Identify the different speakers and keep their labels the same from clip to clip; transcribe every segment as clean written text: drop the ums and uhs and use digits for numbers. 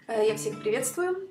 Speaker 1: Я всех приветствую.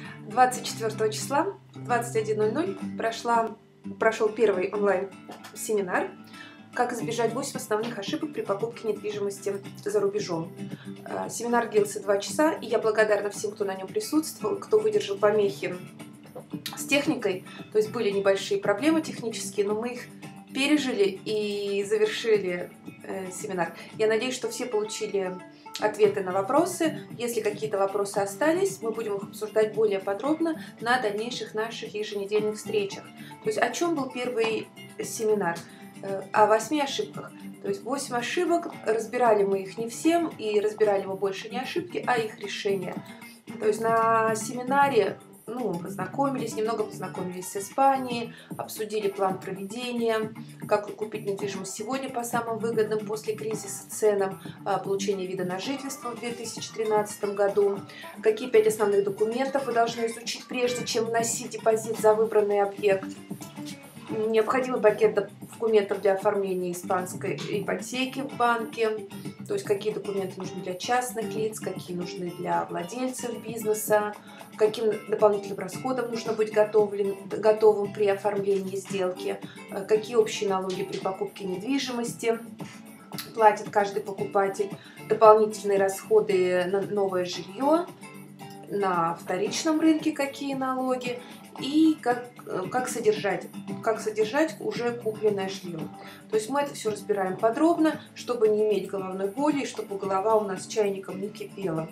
Speaker 1: 24 числа 21:00 прошел первый онлайн-семинар «Как избежать 8 основных ошибок при покупке недвижимости за рубежом». Семинар длился 2 часа, и я благодарна всем, кто на нем присутствовал, кто выдержал помехи с техникой. То есть были небольшие проблемы технические, но мы их пережили и завершили семинар. Я надеюсь, что все получили ответы на вопросы. Если какие-то вопросы остались, мы будем их обсуждать более подробно на дальнейших наших еженедельных встречах. То есть о чем был первый семинар? О 8 ошибках. То есть 8 ошибок, разбирали мы их не всем, и разбирали мы больше не ошибки, а их решения. То есть на семинаре немного познакомились с Испанией, обсудили план проведения, как купить недвижимость сегодня по самым выгодным после кризиса ценам, получение вида на жительство в 2013 году, какие 5 основных документов вы должны изучить, прежде чем вносить депозит за выбранный объект, необходимый пакет документов для оформления испанской ипотеки в банке, то есть какие документы нужны для частных лиц, какие нужны для владельцев бизнеса, каким дополнительным расходам нужно быть готовым при оформлении сделки, какие общие налоги при покупке недвижимости платит каждый покупатель, дополнительные расходы на новое жилье, на вторичном рынке какие налоги, и как содержать уже купленное жилье. То есть мы это все разбираем подробно, чтобы не иметь головной боли, и чтобы голова у нас чайником не кипела.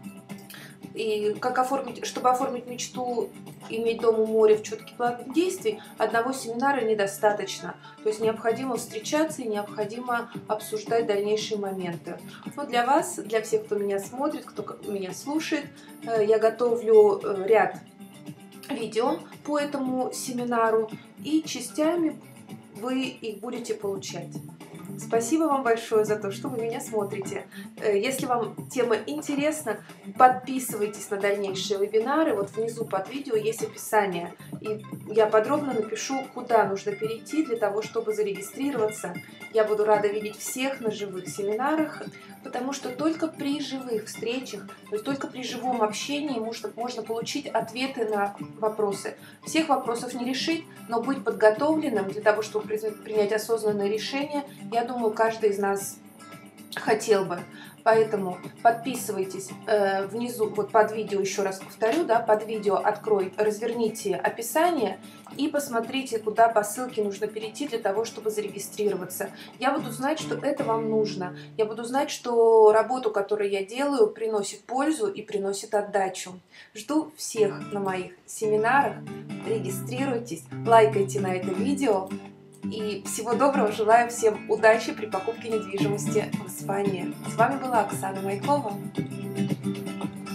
Speaker 1: И чтобы оформить мечту, иметь дом у моря в четкий план действий, одного семинара недостаточно. То есть необходимо встречаться и необходимо обсуждать дальнейшие моменты. Но для вас, для всех, кто меня смотрит, кто меня слушает, я готовлю ряд видео по этому семинару, и частями вы их будете получать. Спасибо вам большое за то, что вы меня смотрите. Если вам тема интересна, подписывайтесь на дальнейшие вебинары. Вот внизу под видео есть описание. И я подробно напишу, куда нужно перейти для того, чтобы зарегистрироваться. Я буду рада видеть всех на живых семинарах, потому что только при живых встречах, то есть только при живом общении можно получить ответы на вопросы. Всех вопросов не решить, но быть подготовленным для того, чтобы принять осознанное решение, я думаю, каждый из нас хотел бы. Поэтому подписывайтесь внизу, вот под видео, еще раз повторю, да, под видео разверните описание и посмотрите, куда по ссылке нужно перейти для того, чтобы зарегистрироваться. Я буду знать, что это вам нужно. Я буду знать, что работу, которую я делаю, приносит пользу и приносит отдачу. Жду всех на моих семинарах. Регистрируйтесь, лайкайте на это видео. И всего доброго, желаю всем удачи при покупке недвижимости в Испании. С вами была Оксана Майкова.